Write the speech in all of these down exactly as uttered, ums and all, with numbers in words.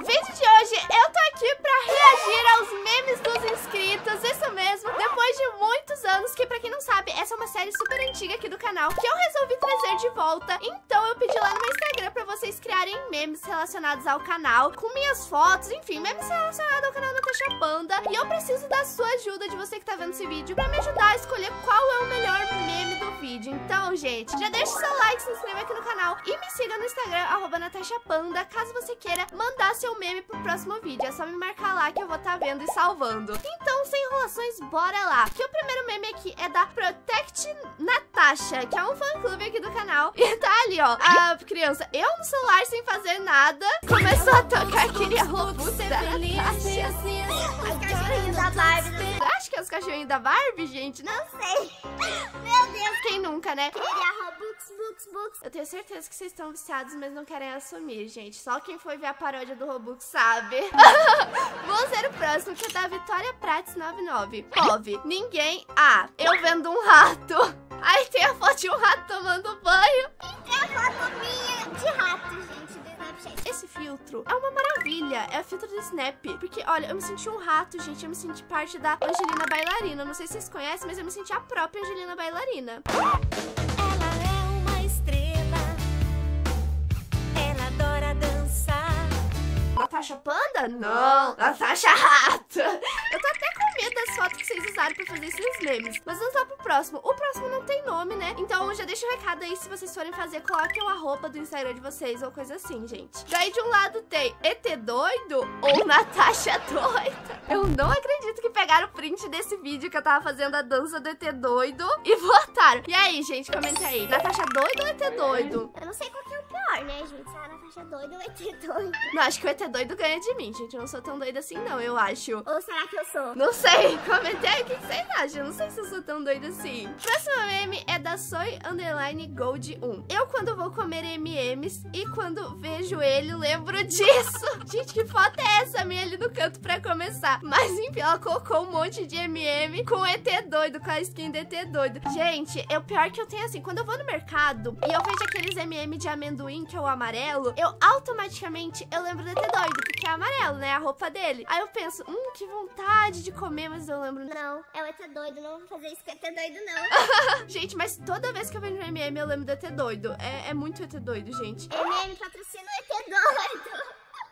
vídeo de hoje eu tô aqui pra reagir aos memes dos inscritos, isso mesmo, depois de muitos anos, que pra quem não sabe, essa é uma série super antiga aqui do canal, que eu resolvi trazer de volta. Então eu pedi lá no meu Instagram pra vocês criarem memes relacionados ao canal, com minhas fotos, enfim, memes relacionados ao canal Natasha Panda. E eu preciso da sua ajuda, de você que tá vendo esse vídeo, pra me ajudar a escolher qual é o melhor meme do vídeo. Então, gente, já deixa seu like, se inscreva aqui no canal e me siga no Instagram, arroba Natasha Panda, caso você queira mandar seu meme pro próximo vídeo. É só me marcar lá que eu vou estar vendo e salvando. Então, sem enrolações, bora lá. Que o primeiro meme aqui é da Protect Natasha, que é um fã-clube aqui do canal. E tá ali, ó, a criança, eu no celular sem fazer nada, começou a tocar aquele Robux da Natasha. Os cachorrinhos da Barbie. Acho que é os cachorrinhos da Barbie, gente? Não sei. Meu Deus. Quem nunca, né? Queria Robux, Bux, Bux. Eu tenho certeza que vocês estão viciados, mas não querem assumir, gente. Só quem foi ver a paródia do Robux sabe. Vamos ver o próximo, que é da Vitória Prates noventa e nove. Nove. Ninguém. Ah, eu vendo um rato. Aí tem a foto de um rato tomando banho. E tem a foto minha de rato, gente, do Snapchat. Esse filtro é uma maravilha. É o filtro do Snap. Porque, olha, eu me senti um rato, gente. Eu me senti parte da Angelina Bailarina. Não sei se vocês conhecem, mas eu me senti a própria Angelina Bailarina. Ela é uma estrela. Ela adora dançar. Natasha Panda? Não. Natasha Rato. Eu tô até com medo das fotos que vocês usaram pra fazer esses memes. Mas vamos lá pro próximo. O próximo não tem nome, né? Então já deixa o recado aí, se vocês forem fazer, coloquem o arroba do Instagram de vocês ou coisa assim, gente. Daí de um lado tem E T doido ou Natasha doida. Eu não acredito que pegaram o print desse vídeo que eu tava fazendo a dança do E T doido e botaram. E aí, gente, comenta aí. Natasha doido ou E T doido? Eu não sei qual que é o pior, né, gente? Se é a Natasha doida ou o E T doido. Não, acho que o E T doido ganha de mim, gente. Eu não sou tão doida assim, não, eu acho. Ou será que eu sou? Não sei, comentei aí o que vocês acham. Não sei se eu sou tão doida assim. Próximo meme é da Soy Underline Gold um. Eu, quando vou comer M e M's e quando vejo ele, lembro disso. Gente, que foto é essa minha ali no canto pra começar? Mas enfim, ela colocou um monte de M e M com o E T doido, com a skin do E T doido. Gente, é o pior que eu tenho assim, quando eu vou no mercado e eu vejo aqueles M e M de amendoim, que é o amarelo, eu automaticamente eu lembro do E T doido, porque é amarelo, né? A roupa dele. Aí eu penso, hum, que vontade de comer, mas eu lembro... Não, é o E T doido, não vou fazer isso com o E T doido, não. Gente, mas toda vez que eu vejo um M e M eu lembro do E T doido. É, é muito E T doido, gente. M e M patrocina o E T doido.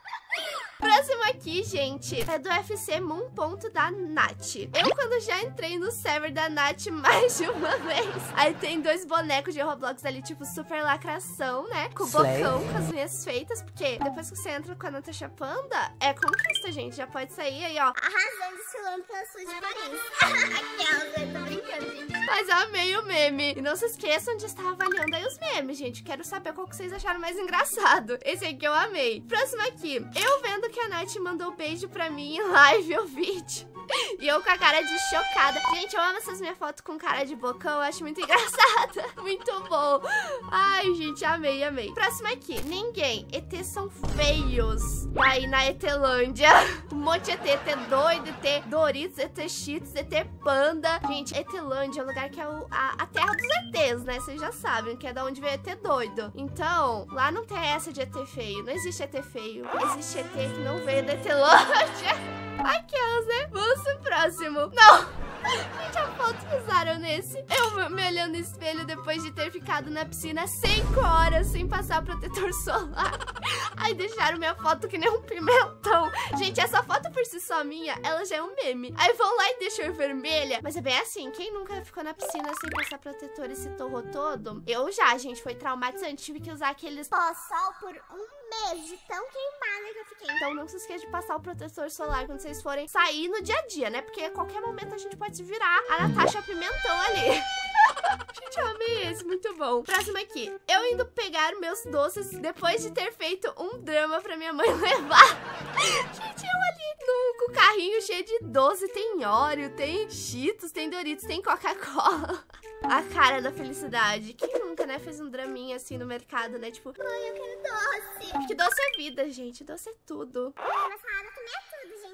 Próximo aqui, gente, é do U F C Moon Ponto da Nath. Eu, quando já entrei no server da Nath mais de uma vez, aí tem dois bonecos de Roblox ali, tipo, super lacração, né? Com o bocão, com as unhas feitas, porque depois que você entra com a Natasha Panda, é conquista, gente. Já pode sair aí, ó, arrasando, desfilando pela sua de Paris. Aquelas, eu tô brincando, gente. Mas amei o meme. E não se esqueçam de estar avaliando aí os memes, gente. Quero saber qual que vocês acharam mais engraçado. Esse aqui eu amei. Próximo aqui. Eu vendo que a Nath mandou beijo pra mim em live o vídeo. E eu com a cara de chocada. Gente, eu amo essas minhas fotos com cara de bocão. Eu acho muito engraçada. Muito bom. Ai, gente, amei, amei. Próximo aqui. Ninguém. E T são feios. Aí na ETlândia. Um monte de E T. E T doido, E T Doritos, E T Cheetos, E T Panda. Gente, ETlândia é o lugar que é o, a, a terra dos E Tês, né? Vocês já sabem que é da onde veio E T doido. Então, lá não tem essa de E T feio. Não existe E T feio. Existe E T que não veio da ETlândia. Aquelas, né? Vamos pro próximo. Não! Gente, a foto que usaram nesse. Eu me olhando no espelho depois de ter ficado na piscina cinco horas sem passar protetor solar. Aí deixaram minha foto que nem um pimentão. Gente, essa foto por si só minha, ela já é um meme. Aí vão lá e deixam vermelha. Mas é bem assim, quem nunca ficou na piscina sem passar protetor e se torrou todo? Eu já, gente, foi traumatizante. Tive que usar aqueles pós-sol por um mês de tão queimada que eu fiquei. Então não se esqueça de passar o protetor solar quando vocês forem sair no dia a dia, né? Porque a qualquer momento a gente pode se virar a Natasha Pimentão ali. Gente, eu amei esse, muito bom. Próximo aqui. Eu indo pegar meus doces depois de ter feito um drama pra minha mãe levar. Gente, eu ali no, com o carrinho cheio de doce. Tem Oreo, tem Cheetos, tem Doritos, tem Coca-Cola. A cara da felicidade. Quem nunca, né, fez um draminha assim no mercado, né? Tipo, ai, eu quero doce. Porque doce é vida, gente. Doce é tudo. Ai, mas salada também é tudo, gente.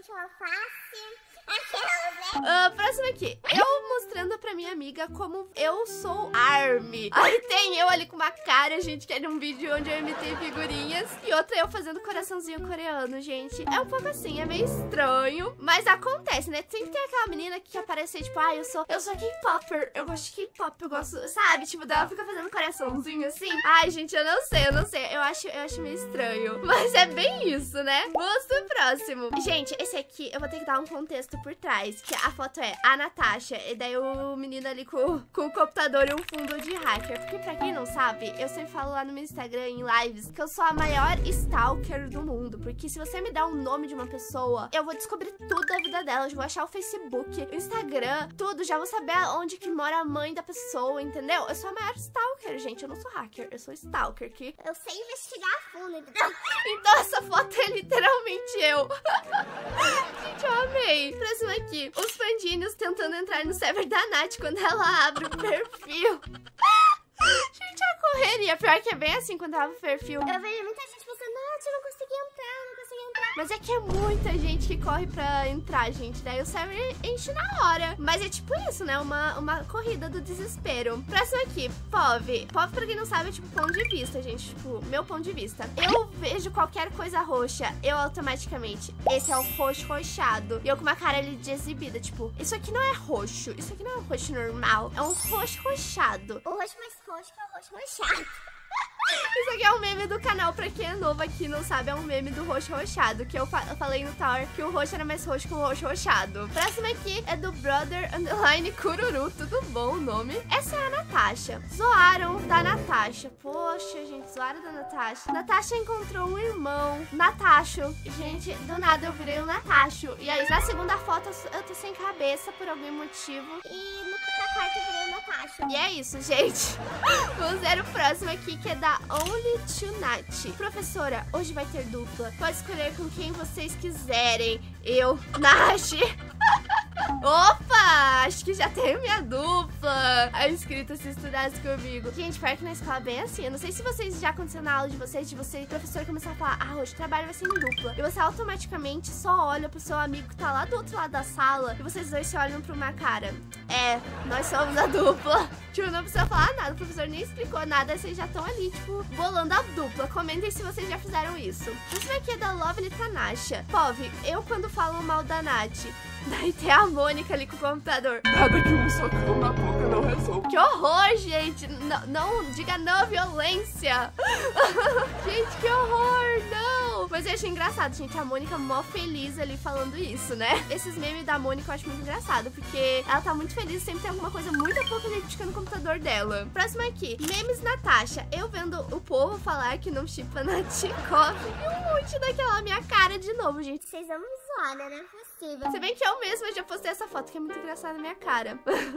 sua face. Aquelas, né? Uh, próximo aqui. Eu mostrando pra minha amiga como eu sou Army. Aí tem eu ali com uma cara, gente, que era um vídeo onde eu imitei figurinhas. E outra eu fazendo coraçãozinho coreano, gente. É um pouco assim, é meio estranho. Mas acontece, né? Sempre tem aquela menina que quer aparecer, tipo, ah, eu sou, eu sou K-Popper. Eu gosto de K-Pop, eu gosto, sabe? Tipo, dela fica fazendo coraçãozinho assim. Ai, gente, eu não sei, eu não sei. Eu acho, eu acho meio estranho. Mas é bem isso, né? Vamos pro próximo. Gente, esse aqui eu vou ter que dar um contexto por trás. Que a foto é a Natasha. E daí o menino ali com, com o computador e um fundo de hacker. Porque pra quem não sabe, eu sempre falo lá no meu Instagram, em lives, que eu sou a maior stalker do mundo. Porque se você me dá o nome de uma pessoa, eu vou descobrir tudo da vida dela. Eu vou achar o Facebook, o Instagram, tudo. Já vou saber onde que mora a mãe da pessoa, entendeu? Eu sou a maior stalker, gente. Eu não sou hacker, eu sou stalker. Que... Eu sei investigar a fundo, entendeu? Então essa foto é literalmente eu. Gente, eu amei. Próximo aqui. Os pandinhos tentando entrar no server da Nath quando ela abre o perfil. Gente, a correria. Pior que é bem assim quando ela abre o perfil. Eu vejo muita gente pensando, Nath, eu não consegui entrar, eu não consegui entrar. Mas é que é muita gente que corre pra entrar, gente. Daí o server enche na hora. Mas é tipo isso, né? Uma, uma corrida do desespero. Próximo aqui, P O V. P O V, pra quem não sabe, é tipo ponto de vista, gente. Tipo, meu ponto de vista. Eu vejo qualquer coisa roxa, eu automaticamente, esse é o roxo roxado. E eu com uma cara ali de exibida, tipo, isso aqui não é roxo. Isso aqui não é um roxo normal. É um roxo roxado. O roxo mais roxo que é o roxo mais chato. Isso aqui é um meme do canal, pra quem é novo aqui não sabe, é um meme do roxo roxado, que eu, fa eu falei no Tower que o roxo era mais roxo que o roxo roxado. Próximo aqui é do Brother Underline Cururu, tudo bom o nome? Essa é a Natasha. Zoaram da Natasha. Poxa, gente, zoaram da Natasha. Natasha encontrou um irmão, Natasho. Gente, do nada eu virei um Natasho. E aí, na segunda foto, eu tô sem cabeça por algum motivo. E no na quarta eu virei o Natasha. E é isso, gente. Vamos ver o próximo aqui, que é da Only Tonight. Professora, hoje vai ter dupla. Pode escolher com quem vocês quiserem. Eu, Nash. Opa, acho que já tenho minha dupla. A inscrita se estudasse comigo. Gente, pior que na escola é bem assim. Eu não sei se vocês já aconteceu na aula de vocês, de você, professor, começar a falar, ah, hoje o trabalho vai ser em dupla. E você automaticamente só olha pro seu amigo que tá lá do outro lado da sala e vocês dois se olham pra uma cara. É, nós somos a dupla. Tipo, não precisa falar nada, o professor nem explicou nada, vocês já estão ali, tipo, bolando a dupla. Comentem se vocês já fizeram isso. Isso aqui é da Lovely Tanasha. P O V, eu quando falo mal da Nath, daí tem a Mônica ali com o computador. Nada que um socão na boca não resolve. Que horror, gente. Não, não diga não à violência. Gente, que horror, não. Mas eu achei engraçado, gente. A Mônica mó feliz ali falando isso, né? Esses memes da Mônica eu acho muito engraçado, porque ela tá muito feliz, sempre tem alguma coisa muito apocalíptica no computador dela. Próximo aqui, memes Natasha. Eu vendo o povo falar que não chipa Natikov e um monte daquela minha cara de novo, gente. Vocês vão me zoar, né? Não é possível. Se bem que eu mesma já postei essa foto, que é muito engraçada na minha cara.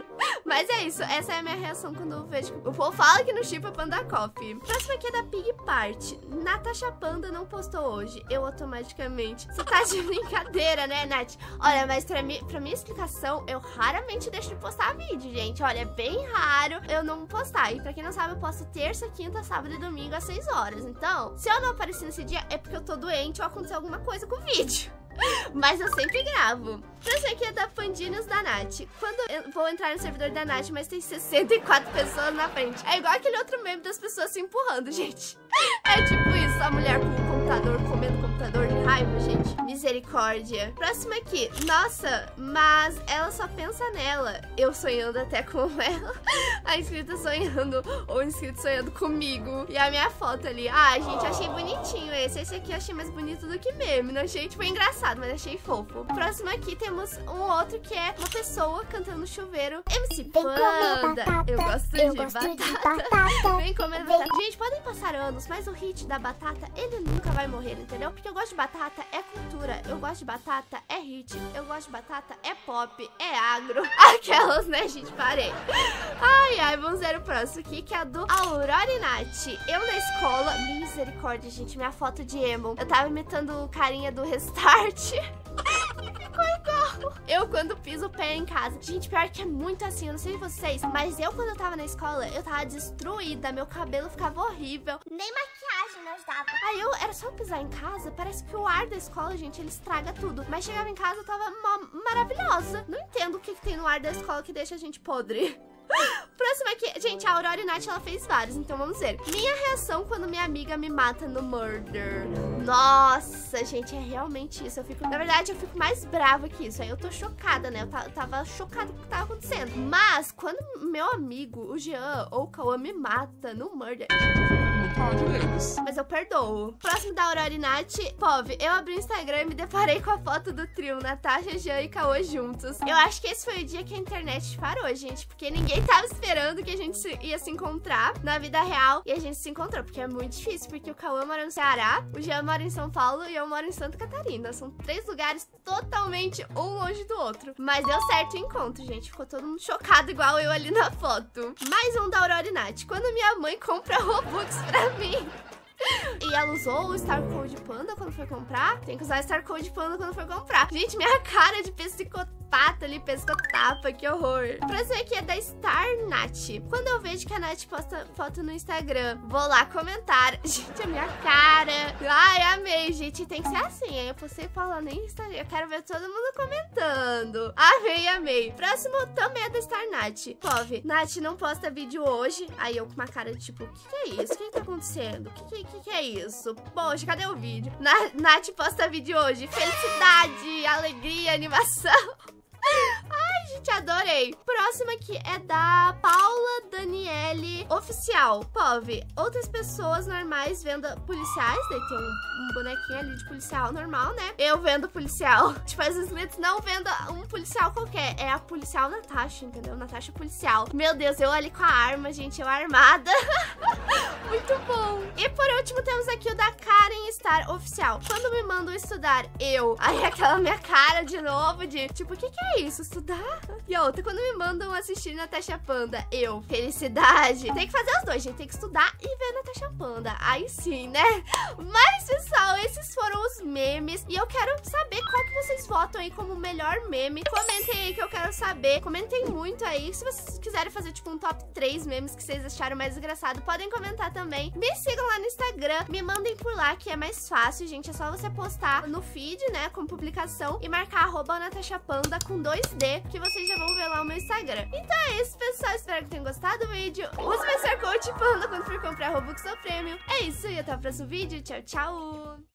Mas é isso, essa é a minha reação quando eu vejo que o povo fala que não chipa Panda Coffee. Próximo aqui é da Pig Party. Natasha Panda não postou hoje. Eu automaticamente. Você tá de brincadeira, né, Nath? Olha, mas pra, mim, pra minha explicação, eu raramente deixo de postar vídeo, gente. Olha, é bem raro eu não postar. E pra quem não sabe, eu posto terça, quinta, sábado e domingo às seis horas. Então, se eu não aparecer nesse dia, é porque eu tô doente ou aconteceu alguma coisa com o vídeo. Mas eu sempre gravo. Esse aqui é da Pandinhos da Nath. Quando eu vou entrar no servidor da Nath, mas tem sessenta e quatro pessoas na frente. É igual aquele outro meme das pessoas se empurrando, gente. É tipo isso, a mulher com o computador, comendo o computador de raiva, gente. Misericórdia. Próximo aqui. Nossa, mas ela só pensa nela. Eu sonhando até com ela. A inscrita sonhando, ou o inscrito sonhando comigo. E a minha foto ali. Ah, gente, achei bonitinho esse. Esse aqui eu achei mais bonito do que meme. Não achei, tipo, engraçado, mas achei fofo. Próximo aqui temos um outro que é uma pessoa cantando no chuveiro. M C Panda. Eu gosto Eu de gosto batata. de batata. Vem comer batata. Gente, podem passar anos, mas o hit da batata, ele nunca vai morrer, entendeu? Porque eu gosto de batata, é cultura. Eu gosto de batata, é hit. Eu gosto de batata, é pop, é agro. Aquelas, né, gente? Parei. Ai, ai, vamos ver o próximo aqui, que é a do Aurora e Nath. Eu na escola, misericórdia, gente, minha foto de emo. Eu tava imitando o carinha do Restart. E ficou igual. Eu quando piso o pé em casa. Gente, pior que é muito assim, eu não sei vocês, mas eu quando eu tava na escola, eu tava destruída, meu cabelo ficava horrível. Nem maquiagem me ajudava. Aí eu, era só pisar em casa, parece que o ar da escola, gente, ele estraga tudo. Mas chegava em casa, eu tava mó maravilhosa. Não entendo o que, que tem no ar da escola que deixa a gente podre. Próximo aqui, gente, a Aurora e Nath, ela fez vários, então vamos ver. Minha reação quando minha amiga me mata no murder. Nossa, gente, é realmente isso. Eu fico, na verdade, eu fico mais brava que isso. Aí eu tô chocada, né? Eu tava chocada com o que tava acontecendo. Mas, quando meu amigo, o Jean ou o Cauã, me mata no murder, mas eu perdoo. Próximo da Aurora e Nath. Pove, eu abri o Instagram e me deparei com a foto do trio Natasha, Jean e Cauã juntos. Eu acho que esse foi o dia que a internet parou, gente, porque ninguém tava esperando que a gente ia se encontrar na vida real. E a gente se encontrou, porque é muito difícil, porque o Cauã mora no Ceará, o Jean mora em São Paulo e eu moro em Santa Catarina. São três lugares totalmente um longe do outro. Mas deu certo o encontro, gente. Ficou todo mundo chocado igual eu ali na foto. Mais um da Aurora e Nath. Quando minha mãe compra Robux pra mim. E ela usou o Star Code Panda quando foi comprar. Tem que usar o Star Code Panda quando for comprar. Gente, minha cara de psicopata ali, pescotapa, que horror. O próximo aqui é da Star Nath. Quando eu vejo que a Nath posta foto no Instagram, vou lá comentar. Gente, a minha cara. Ai, amei, gente. Tem que ser assim. Aí eu postei pra no Instagram. Eu quero ver todo mundo comentando. Amei, amei. Próximo também é da Star Nath. Pove, Nath não posta vídeo hoje. Aí eu com uma cara de tipo, o que, que é isso? O que, que tá acontecendo? O que, que, que, que é isso? Poxa, cadê o vídeo? Na Nath posta vídeo hoje. Felicidade, alegria, animação. Ai, gente, adorei. Próximo aqui é da Paula Daniele Oficial. Pove, outras pessoas normais vendo policiais. Daí tem um, um bonequinho ali de policial normal, né? Eu vendo policial. Tipo, as inscritos não vendo um policial qualquer. É a policial Natasha, entendeu? Natasha policial. Meu Deus, eu ali com a arma, gente. Eu armada. Muito bom. E por último, temos aqui o da Karen Star Oficial. Quando me mandam estudar, eu... Aí aquela minha cara de novo de... Tipo, o que que é isso? Estudar? E a outra, quando me mandam assistir Natasha Panda, eu... Felicidade. Tem que fazer os dois, gente. Tem que estudar e ver Natasha Panda. Aí sim, né? Mas, pessoal, esses foram os memes. E eu quero saber qual que vocês votam aí como o melhor meme. Comentem aí que eu quero saber. Comentem muito aí. Se vocês quiserem fazer, tipo, um top três memes que vocês acharam mais engraçado, podem comentar também. Me sigam lá no Instagram. Me mandem por lá, que é mais fácil, gente. É só você postar no feed, né, com publicação e marcar arroba Natasha Panda com dois D, que vocês já vão ver lá o meu Instagram. Então é isso, pessoal. Espero que tenham gostado do vídeo. Use meu Star Code Panda quando for comprar Robux ou Prêmio. É isso e até o próximo vídeo. Tchau, tchau!